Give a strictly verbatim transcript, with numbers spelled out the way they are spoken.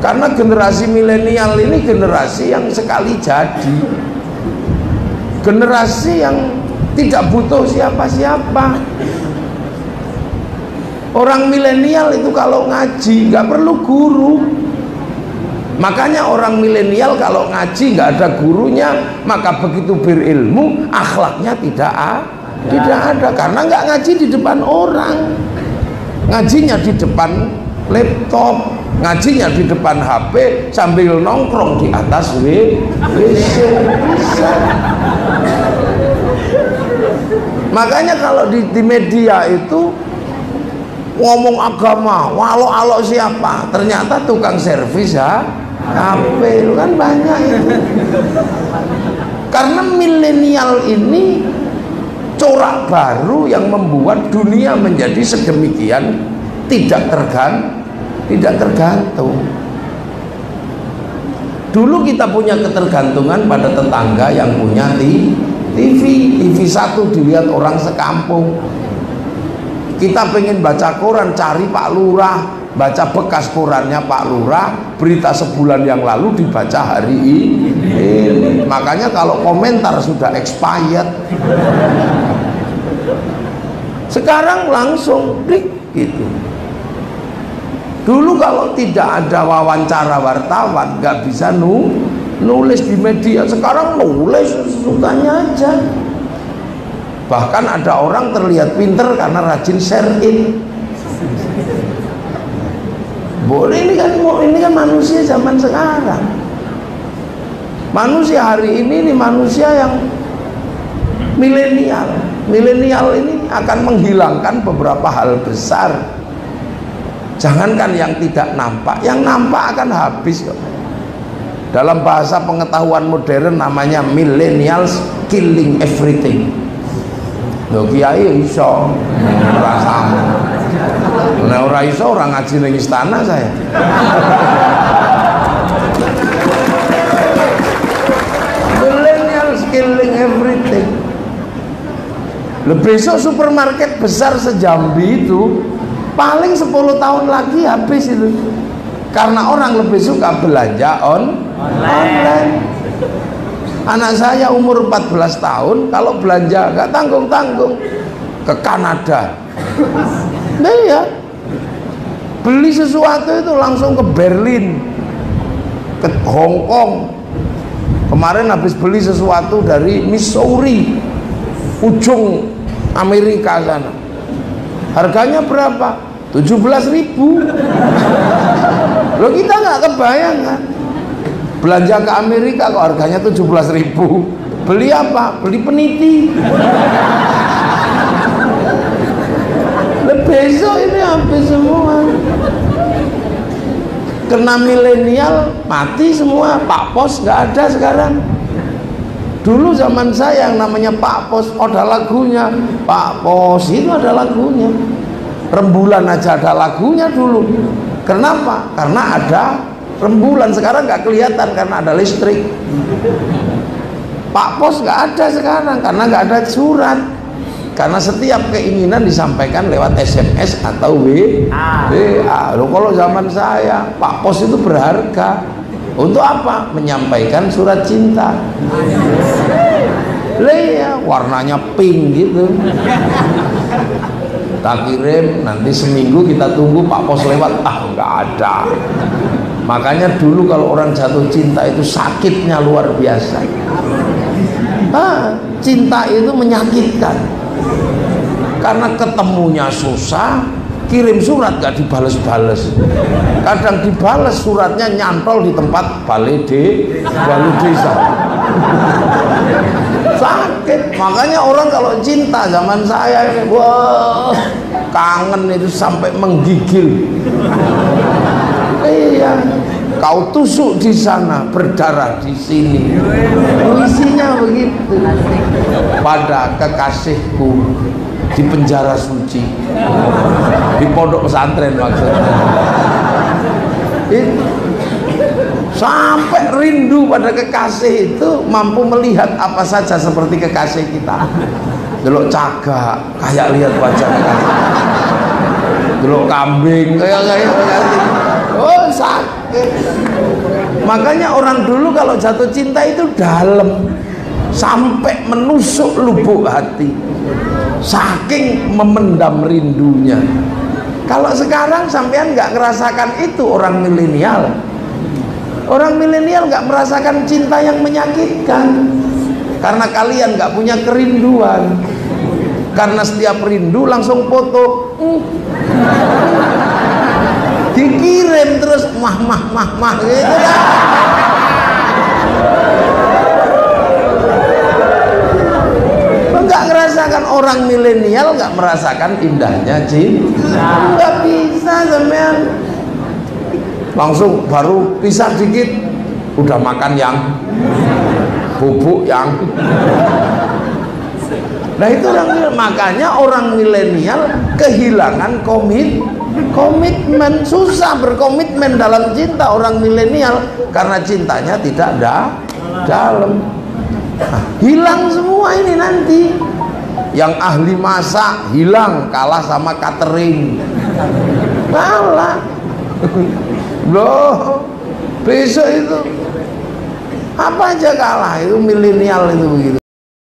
Karena generasi milenial ini generasi yang sekali jadi, generasi yang tidak butuh siapa-siapa. Orang milenial itu kalau ngaji nggak perlu guru. Makanya orang milenial kalau ngaji nggak ada gurunya, maka begitu berilmu akhlaknya tidak ada, tidak ada karena nggak ngaji di depan orang, ngajinya di depan laptop, ngajinya di depan H P sambil nongkrong di atas W C. Makanya kalau di, di media itu ngomong agama, walau alo siapa, ternyata tukang servis ya H P itu kan banyak itu. Karena milenial ini corak baru yang membuat dunia menjadi sedemikian tidak tergan, tidak tergantung. Dulu kita punya ketergantungan pada tetangga yang punya T V, T V satu dilihat orang sekampung. Kita pengen baca koran, cari Pak Lurah, baca bekas korannya Pak Lurah, berita sebulan yang lalu dibaca hari ini. Makanya kalau komentar sudah expired. Sekarang langsung klik gitu. Dulu kalau tidak ada wawancara wartawan, nggak bisa nu nulis di media. Sekarang nulis sesukanya aja. Bahkan ada orang terlihat pinter karena rajin share in. Boleh, ini kan ini kan manusia zaman sekarang. Manusia hari ini ini manusia yang milenial. Milenial ini akan menghilangkan beberapa hal besar. Jangankan yang tidak nampak, yang nampak akan habis kok. Dalam bahasa pengetahuan modern namanya millennials killing everything. Lho kiai iso rasamu. Nek ora iso ora ngaji ning istana saya. Millennials killing everything. Lho besok supermarket besar sejambi itu paling sepuluh tahun lagi habis itu. Karena orang lebih suka belanja on online. online. Anak saya umur empat belas tahun kalau belanja nggak tanggung-tanggung ke Kanada. Nah ya, beli sesuatu itu langsung ke Berlin, ke Hong Kong. Kemarin habis beli sesuatu dari Missouri, ujung Amerika sana. Harganya berapa? tujuh belas ribu. Loh kita nggak kebayang kan? Belanja ke Amerika kok harganya tujuh belas ribu. Beli apa? Beli peniti. Lah besok ini habis semua. Kena milenial mati semua. Pak Pos nggak ada sekarang. Dulu zaman saya yang namanya Pak Pos ada lagunya. Pak Pos itu ada lagunya. Rembulan aja ada lagunya dulu. Kenapa? Karena ada rembulan. Sekarang nggak kelihatan karena ada listrik. Pak Pos nggak ada sekarang karena nggak ada surat. Karena setiap keinginan disampaikan lewat S M S atau W A. Loh, kalau zaman saya Pak Pos itu berharga. Untuk apa? Menyampaikan surat cinta. Iya, warnanya pink gitu. Tak kirim, nanti seminggu kita tunggu Pak Pos lewat, ah nggak ada. Makanya dulu kalau orang jatuh cinta itu sakitnya luar biasa. Ah, cinta itu menyakitkan. Karena ketemunya susah, kirim surat gak dibales-bales. Kadang dibales suratnya nyantol di tempat balai de, balai desa. Sakit. Makanya orang kalau cinta zaman saya ini, wah, kangen itu sampai menggigil. Iya, kau tusuk di sana, berdarah di sini. Isinya begitu. Pada kekasihku di penjara suci, di pondok pesantren maksudnya. Itu sampai rindu pada kekasih itu mampu melihat apa saja seperti kekasih kita. Delok cagak kayak lihat wajah kekasih. Delok kambing kayak kayak oh sakit. Makanya orang dulu kalau jatuh cinta itu dalam, sampai menusuk lubuk hati, saking memendam rindunya. Kalau sekarang sampean nggak ngerasakan itu, orang milenial. Orang milenial nggak merasakan cinta yang menyakitkan, karena kalian nggak punya kerinduan. Karena setiap rindu langsung foto, hmm. dikirim terus mah mah mah mah gitu kan. Nggak ngerasakan, orang milenial nggak merasakan indahnya cinta. Nggak bisa sampean. Langsung baru pisah dikit udah makan yang bubuk yang. Nah itu orang, makanya orang milenial kehilangan komit komitmen, susah berkomitmen dalam cinta orang milenial karena cintanya tidak ada dalam. Nah, hilang semua ini nanti. Yang ahli masak hilang, kalah sama catering, kalah. Loh, besok itu apa aja kalah, itu milenial itu begitu.